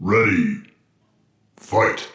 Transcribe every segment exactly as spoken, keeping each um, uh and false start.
Ready, fight!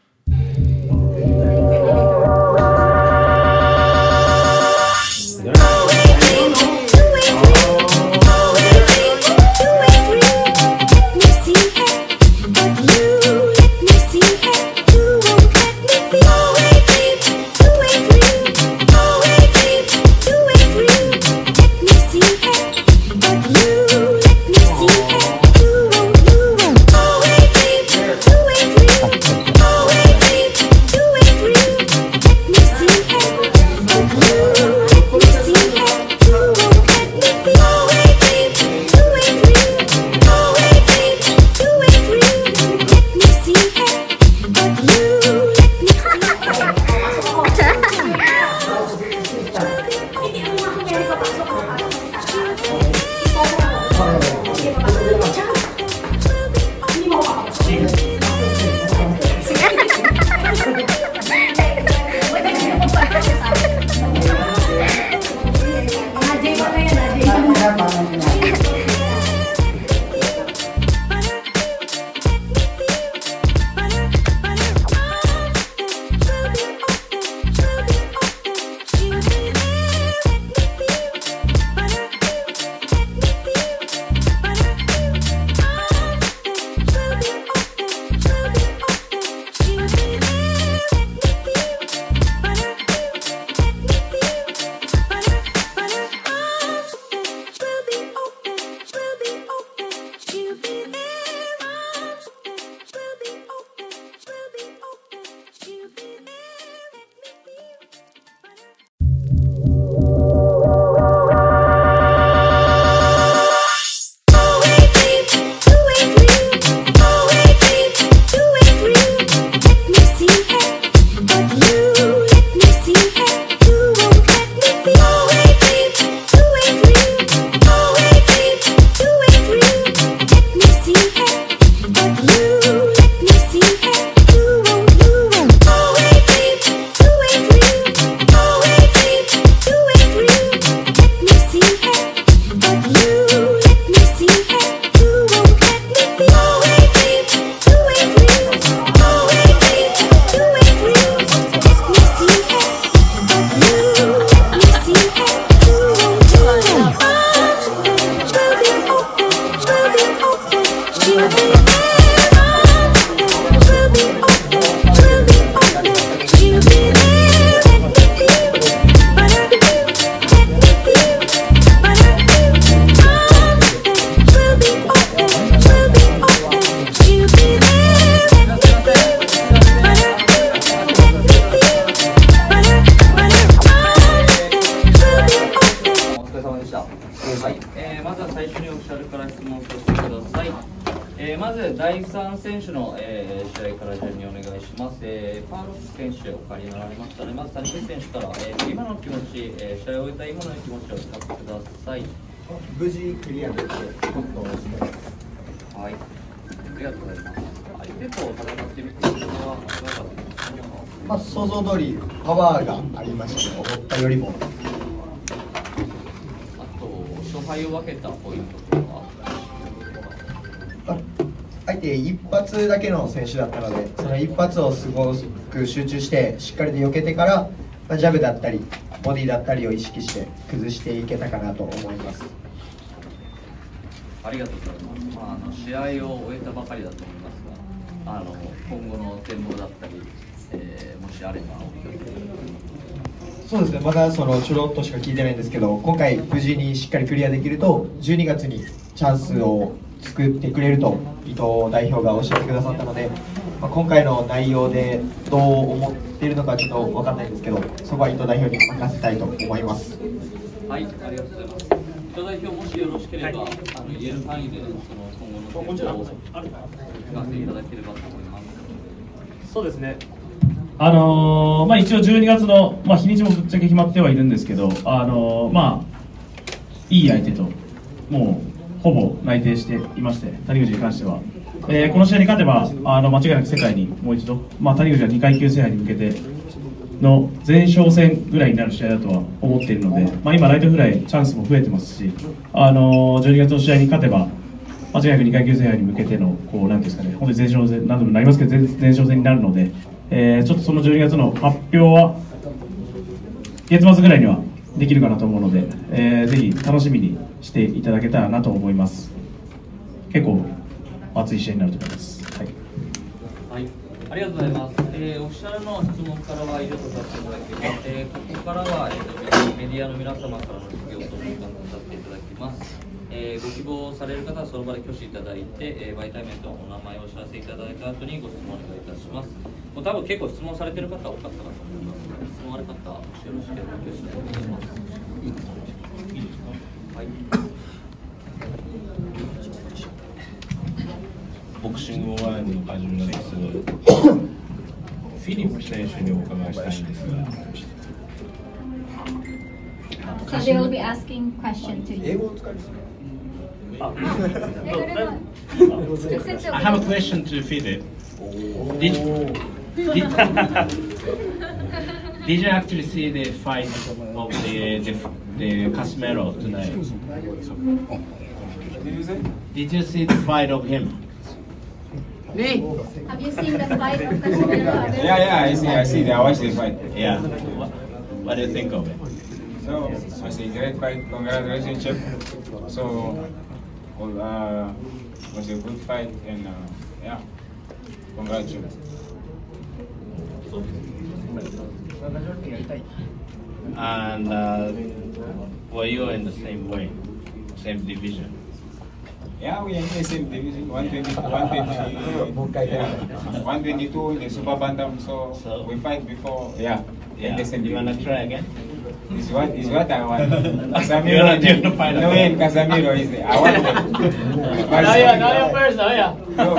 まずだいさん選手の、えー、試合から順にお願いします。えー、パーロス選手お借りになられましたので、まず谷口選手から、えー、今の気持ち、えー、試合を終えた今の気持ちを聞かせてください。 無事クリアできて本当にしてます。 はい、ありがとうございます。相手と戦ってみているのはいかがだったですか？ まあ想像通りパワーがありましたね、思ったよりも。 あと勝敗を分けたポイントとか。 相手一発だけの選手だったので、その一発をすごく集中してしっかりと避けてから、まあ、ジャブだったりボディだったりを意識して崩していけたかなと思います。 ありがとうございます。まあ、あの試合を終えたばかりだと思いますが、あの今後の展望だったり、えー、もしあれば。 そうですね、まだそのちょろっとしか聞いてないんですけど、今回無事にしっかりクリアできるとじゅうにがつにチャンスを作ってくれると伊藤代表がおっしゃってくださったので、まあ、今回の内容でどう思っているのかちょっと分かんないんですけど、そこは伊藤代表に任せたいと思います。 はい、ありがとうございます。伊藤代表、もしよろしければ、はい、あの言える範囲でその今後の展望を聞かせていただければと思います。 そうですね。あのーまあ、一応じゅうにがつの、まあ、日にちもぶっちゃけ決まってはいるんですけど、あのーまあ、いい相手ともうほぼ内定していまして、谷口に関しては、えー、この試合に勝てばあの間違いなく世界にもう一度、まあ、谷口はにかい級制覇に向けての前哨戦ぐらいになる試合だとは思っているので、まあ、今ライトフライチャンスも増えてますし、あのー、じゅうにがつの試合に勝てば間違いなくにかい級制覇に向けてのこうなんていうんですかね、本当に前哨戦何度もなりますけど前前哨戦になるので、えー、ちょっとそのじゅうにがつの発表は月末ぐらいにはできるかなと思うので、えー、ぜひ楽しみにしていただけたらなと思います。結構熱い試合になると思います。はい。 はい、ありがとうございます。えー、オフィシャルの質問からは以上とさせていただきます。えー、ここからは、えー、メディアの皆様からの質疑応答を時間とさせていただきます。えー、ご希望される方はその場で挙手いただいて、えー、媒体名とお名前をお知らせいただいた後にご質問お願いいたします。もう多分結構質問されてる方多かったかと思いますので、質問ある方もしよろしければ挙手お願いします。いいですか？はい。 ボクシングワンのカジュアルレース、フィリップ選手にお伺いしたいんですが。 So they will be asking question to you. I have a question to Philip. Did, did, did you actually see the fight of the the, the Casemiro tonight? Did you see the fight of him? Have you seen the fight of Casemiro? Yeah, yeah, I see, I see. I watched the fight. Yeah. What, what do you think of it? So, I see, great fight. Congratulations, Chip. So, well, uh, it was a good fight, and uh, yeah, congratulations. And uh, were you in the same way, same division? Yeah, we are in the same division, one twenty, one twenty, yeah, one twenty-two in the Super Bantam, so, So- we fight before, yeah, in Yeah. the same You wanna division. try again? Is what, is what I want. You Casemiro, wanna do the final? no way, Casemiro is there. I want him. Now you, now you first, now you. No,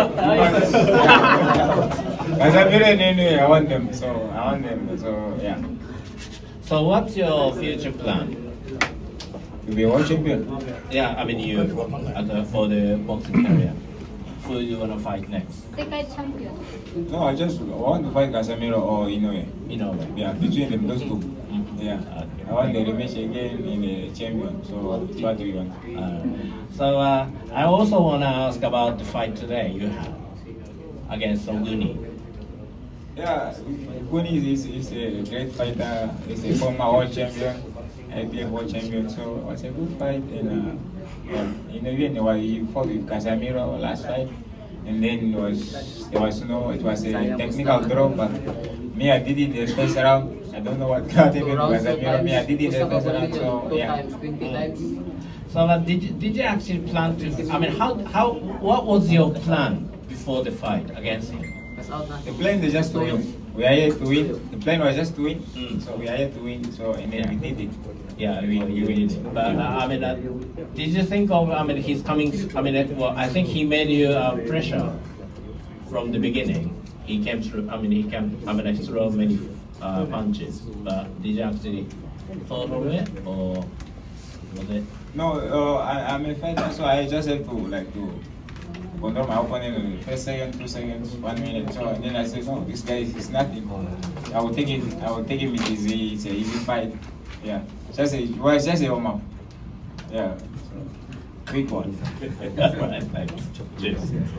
Casemiro and anyway, I want them, so I want them, so yeah. So what's your future plan? To be world champion. Yeah, I mean you as a, for the boxing career. Who do you wanna fight next? 世界チャンピオン。 No, I just want to fight Casemiro or Inoue. You know. Yeah, between them, those two. Mm. Yeah, I want the rematch again in the champion. So what do you want? Uh, so uh, I also wanna ask about the fight today you have against Songuni. Yeah, Kuni is, is a great fighter. He's a former world champion, I P F world champion. So it was a good fight. And uh, um, in the end, well, he fought with Casemiro last fight, and then it was there was no it was a technical draw. But me, I did it the first round. I don't know what got him with Casemiro. Me, I did it the first round. So yeah. So uh, did you, did you actually plan to? I mean, how how what was your plan before the fight against him? The plan is just to win. We are here to win. The plan was just to win. Mm. So we are here to win. So and then we did it. Yeah, you, you did. But uh, I mean, uh, did you think of? I mean, he's coming. I mean, uh, well, I think he made you uh, pressure from the beginning. He came through. I mean, he came. I mean, he threw many uh, punches. But did you actually thought of it, or was it? No, uh, I, I'm a fighter, so I just have to like to control my opponent in the first second, two seconds, one minute. So and then I said, no, this guy is nothing. I will take it. I will take it with easy. It's a easy fight. Yeah, just a well, it's just a warm up. Yeah, so, quick one. Right, thanks. Cheers.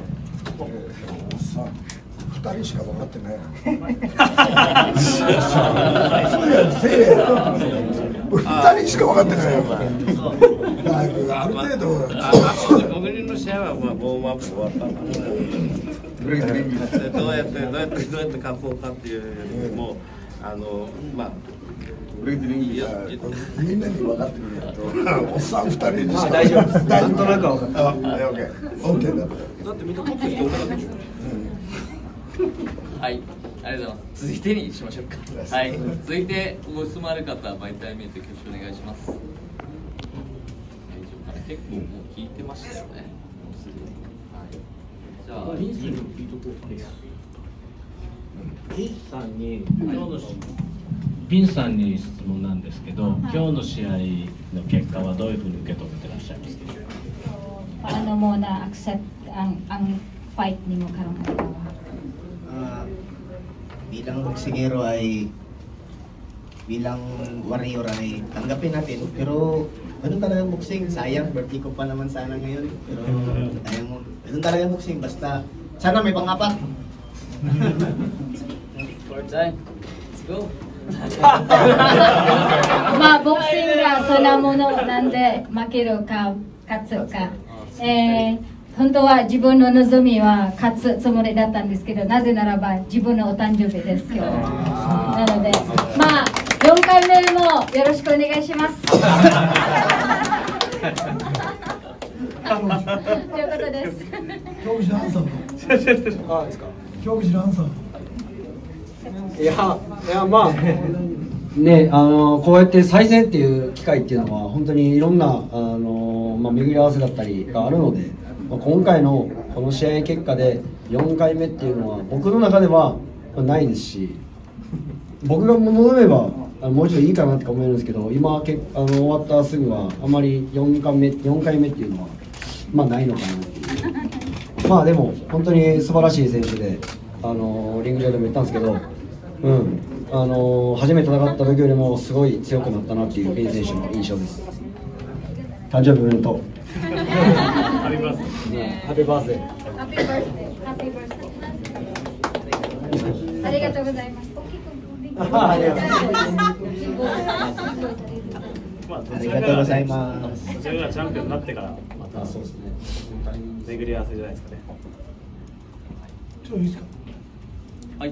二人しか分かってないな。せえや。二人しか分かってないよ。だいぶある程度。 僕の試合はまあウォームアップ終わったからどうやってどうやってどうやって勝とうかっていうよりもあのまあみんなに分かってくれると、おっさん二人にしか。 大丈夫。 大丈夫。 なんとなく分かった。 あ、オッケー。オッケーだった。 だってみんな取ってきておかげでしょ。はい、ありがとうございます。続いてにしましょうか。はい、続いてご質問ある方は媒体名と挙手お願いします。大丈夫かな。結構もう聞いてましたよね。もうすでに。はい。じゃあ、 ピンさんに今日のピンさんに質問なんですけど、今日の試合の結果はどういうふうに受け止めてらっしゃいますか。 Paano mo na-accept ang ang fight ni mo karong adlaw? Uh, bilang boksingero ay bilang warrior ay tanggapin natin. Pero ganun talaga boxing, sayang, birthday ko pa naman sana ngayon. Pero sayang mo, ganun talaga boxing, basta sana may pang-apat. Fourth time. Let's go. まあボクシングはそんなものなんで負けるか勝つか、えー、本当は自分の望みは勝つつもりだったんですけど、なぜならば自分のお誕生日です今日なので、まあよんかいめもよろしくお願いしますということです。 競技ランさんあですか。 競技ランさんいや、いやまあね、あのこうやって再戦っていう機会っていうのは本当にいろんなあの、まあ、巡り合わせだったりがあるので、まあ、今回のこの試合結果でよんかいめっていうのは僕の中ではないですし、僕が望めばもうちょいいいかなって思えるんですけど、今けあの終わったすぐはあまりよんかいめ、よんかいめっていうのはまあないのかなっていうまあでも本当に素晴らしい選手で、あのリング上でも言ったんですけど、うん、あの初めて戦った時よりもすごい強くなったなっていうリン選手の印象です。誕生日おめでとう。ハッピーバースデー。ハッピーバースデー。 ハッピーバースデー。ハッピーバースデー。ありがとうございます。 ありがとうございありがとうございます。 自分がチャンピオンになってからまたそうですね。巡り合わせじゃないですかね。 ちょっといいですか。 はい。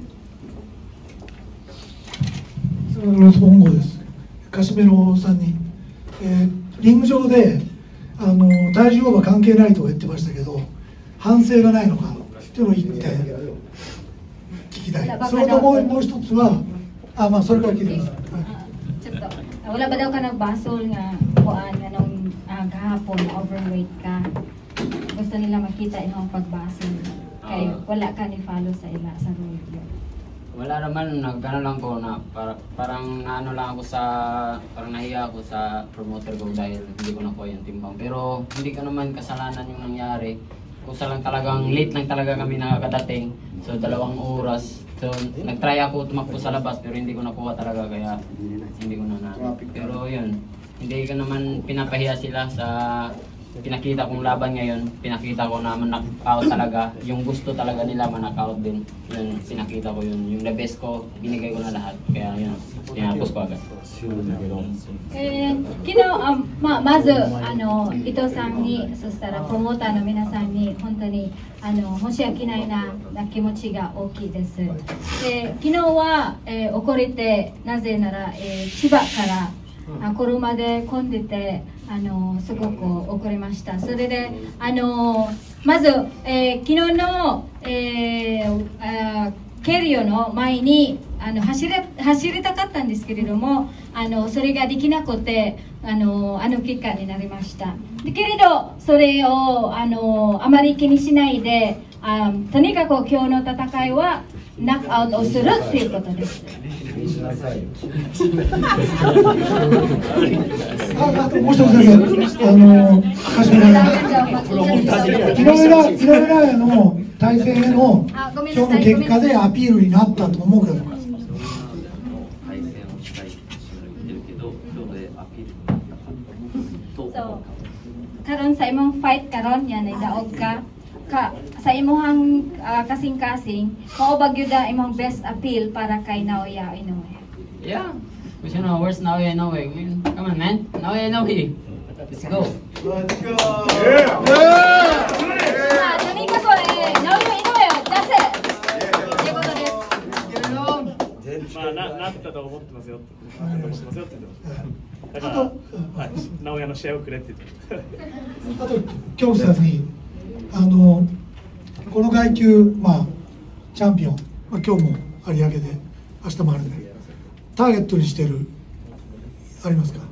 ロス本郷です。カシメロさんに、えー、リング上であの体重オーバー関係ないとか言ってましたけど、反省がないのかっていうのを言って聞きたい。それともうもう一つは、あまあそれから聞いてください。 ちょっとwala ba daw ka nagbasol nga kuan nga nung uh, kahapon na overweight ka? Gusto nila makita imong pagbasol. Kay wala ka ni follow sa ila sa rodeo. Wala naman, nagano lang ko na para, parang naano lang ako sa, parang nahiya ako sa promoter ko dahil hindi ko nakuha yung timbang. Pero hindi ko naman kasalanan yung nangyari. Kusa lang talagang late lang talaga kami nakakadating. So dalawang oras. So nagtry ako tumakbo sa labas pero hindi ko nakuha talaga kaya hindi ko na na. Pero yun, hindi ko naman pinapahiya sila sa pinakita kong laban ngayon. Pinakita ko na man-knockout talaga. Yung gusto talaga nila man-knockout din. Yun, pinakita ko yun. Yung the best ko, binigay ko na lahat. Kaya yun, tinapos ko agad. えー、昨日あ、まあ、まずあの伊藤さんに、そしたらプロモーターの皆さんに本当にあの申し訳ないなな気持ちが大きいです。で昨日は、えー、怒れて、なぜなら、えー、千葉からあ車で混んでてあのすごく遅れました。それであのまず、えー、昨日の、えー、あケリオの前にあの走れ走りたかったんですけれども、あのそれができなくてあのあの結果になりました。だけれどそれをあのあまり気にしないで、あとにかく今日の戦いはナックアウトをするということです。 あともう一つです。あのカシメロ井上井上尚弥の対戦への今日の結果でアピールになったと思うけど。 So, karon sa imong fight karon yan ay daog ka ka sa imong uh, kasing-kasing mao ba gyud ang imong best appeal para kay Naoya Inoue? Yeah. But you know, where's Naoya Inoue? Come on, man. Naoya Inoue. Let's go. Let's go. Yeah. Yeah. とにかくえー、Naoya Inoue出せ。ということです。 まあななったと思ってますよ。思ってますよって言ってました。だから、はい、直哉の試合をくれって言ってあと京子さんにあのこの階級、まあ、チャンピオン、まあ、今日も有明で明日もあるんでターゲットにしてるありますか？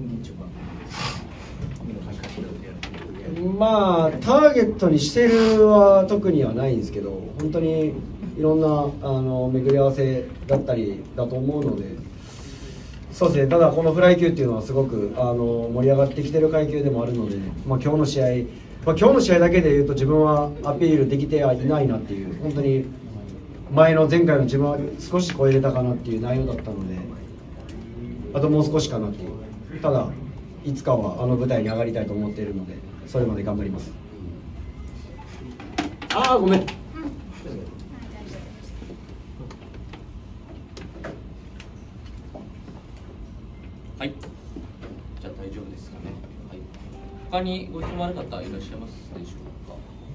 まあターゲットにしてるは特にはないんですけど、本当にいろんなあの巡り合わせだったりだと思うので。そうですね、ただこのフライ級っていうのはすごくあの盛り上がってきてる階級でもあるので、まあ、今日の試合、まあ、今日の試合だけでいうと自分はアピールできてはいないなっていう、本当に前の前回の自分は少し超えれたかなっていう内容だったので、 あともう少しかなっていう。ただいつかはあの舞台に上がりたいと思っているので、それまで頑張ります。ああごめん。 はい。じゃあ大丈夫ですかね。はい。他にご質問ある方いらっしゃいますでしょうか。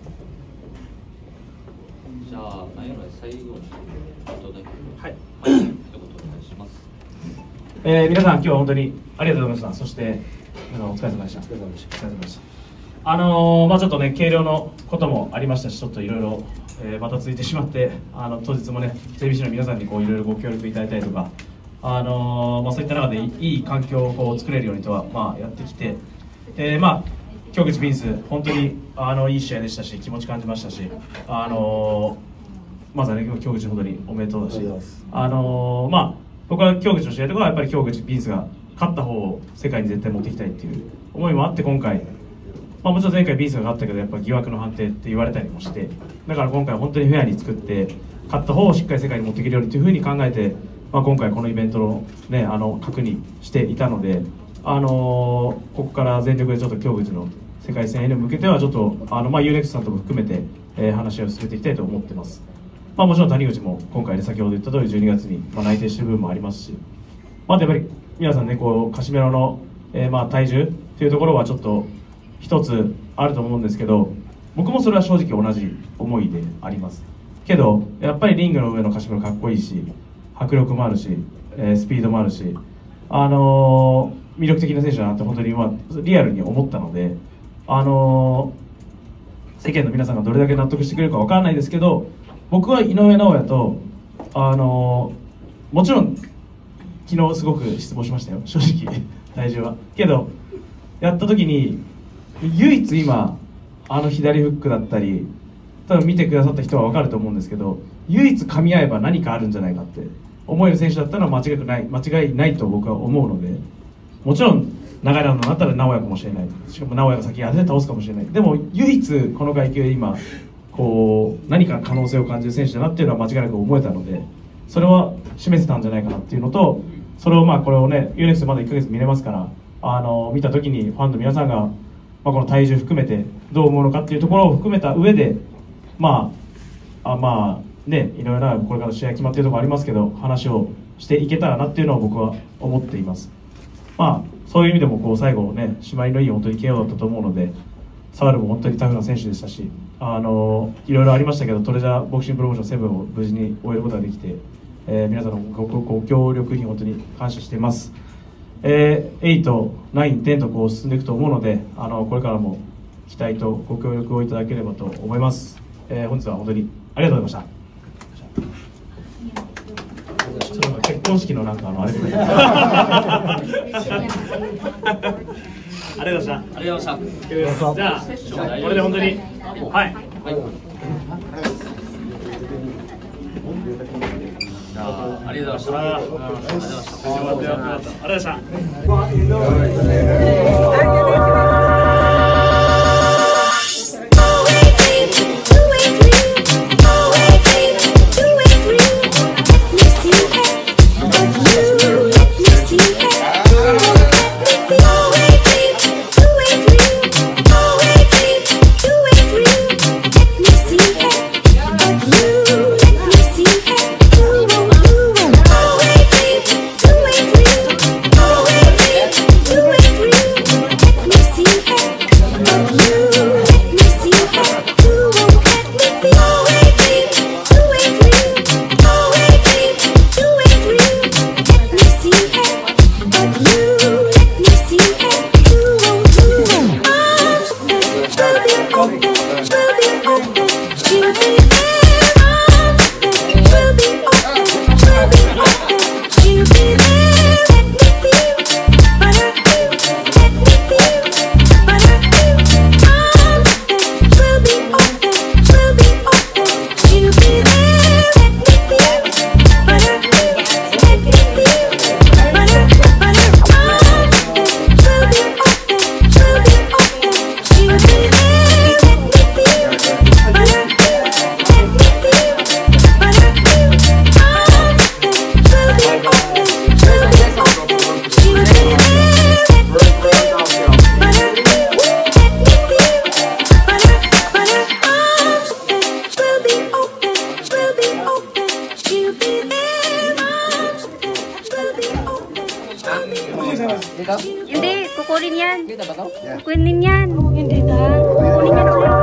じゃあ何やら最後に一言だけ。はい。はい。一言お願いします。 えー、皆さん今日は本当にありがとうございました。そしてあのお疲れ様でした。お疲れ様でした。お疲れ様でした。あのー、まあちょっとね軽量のこともありましたし、ちょっといろいろまた続いてしまって、あの当日もねテレビシの皆さんにこういろいろご協力いただいたりとか。あのーまあ、そういった中でいい環境をこう作れるようにとは、まあ、やってきて、えーまあ、京口ビンス、本当にあのいい試合でしたし、気持ち感じましたし、あのー、まずはね、京口、本当におめでとうだし、あのーまあ、僕は京口の試合とかはやっぱり京口ビンスが勝った方を世界に絶対持っていきたいっていう思いもあって、今回、まあ、もちろん前回ビンスが勝ったけど、やっぱ疑惑の判定って言われたりもして、だから今回、本当にフェアに作って、勝った方をしっかり世界に持っていけるようにというふうに考えて、まあ、今回このイベントの、ね、あの確認していたので、あのー、ここから全力でちょっと京口の世界戦へ向けてはちょっとあの、まあ、ユーネクストさんとも含めて、えー、話を進めていきたいと思ってます、まあ、もちろん谷口も今回で先ほど言った通りじゅうにがつに、まあ、内定している部分もありますし、まあ、やっぱり皆さんねこうカシメロの、えー、まあ体重というところはちょっと一つあると思うんですけど、僕もそれは正直同じ思いでありますけど、やっぱりリングの上のカシメロかっこいいし迫力もあるし、えー、スピードもあるし、あのー、魅力的な選手だなって本当に、まあ、リアルに思ったので、あのー、世間の皆さんがどれだけ納得してくれるか分からないですけど、僕は井上尚弥と、あのー、もちろん昨日すごく失望しましたよ、正直体重は。けどやった時に唯一今あの左フックだったり、多分見てくださった人は分かると思うんですけど、唯一噛み合えば何かあるんじゃないかって思える選手だったら間違いない間違いないと僕は思うので、もちろん長いラウンドになったら直哉かもしれない、しかも直哉が先に当てて倒すかもしれない、でも唯一この階級で今こう何か可能性を感じる選手だなっていうのは間違いなく思えたので、それは示せたんじゃないかなっていうのと、それをまあこれをね ユーネクスト まだいっかげつ見れますから、あの見た時にファンの皆さんが、まあ、この体重含めてどう思うのかっていうところを含めた上で、まああまあね、いろいろなこれから試合決まっているところありますけど、話をしていけたらなっていうのを僕は思っています。まあそういう意味でもこう最後ね、締まりのいい本当に ケーオー だったと思うので、サワルも本当にタフな選手でしたし、あのいろいろありましたけど、トレジャーボクシングプロモーションセブンを無事に終えることができて、えー、皆さんのご、ご、ご協力に本当に感謝しています。えー、エイト、ナイン、テンとこう進んでいくと思うので、あのこれからも期待とご協力をいただければと思います。えー、本日は本当にありがとうございました。ちょっと結婚式のなんかあのあれでありがとうございました。 ありがとうございました。 じゃあこれで本当にはい。はい。 じゃあありがとうございました。ありがとうございました。 ありがとうございました。ありがとうございました。 Dito? Hindi, kukunin yan. Dito ba to? Kukunin yan. Hindi na. Kukunin yan ulit.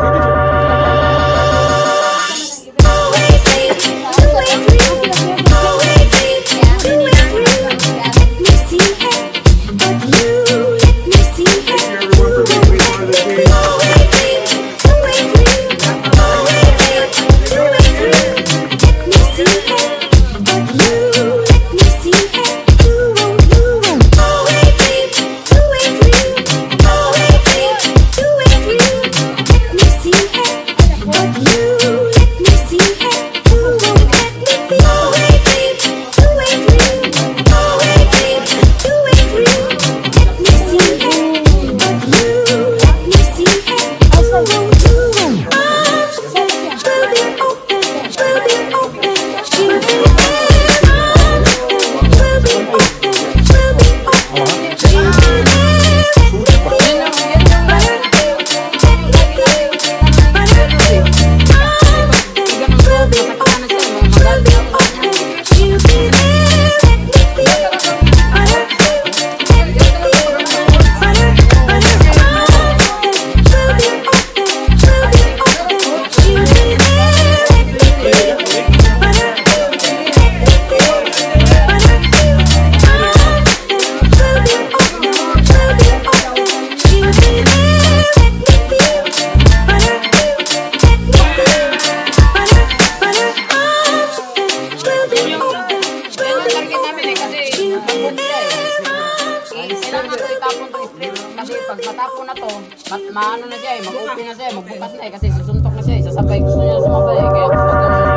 pag matapon na to, mat maano na siya eh, mag-open na siya, magbukas na eh, kasi susuntok na siya eh, sasabay, gusto niya sumabay eh, kaya pag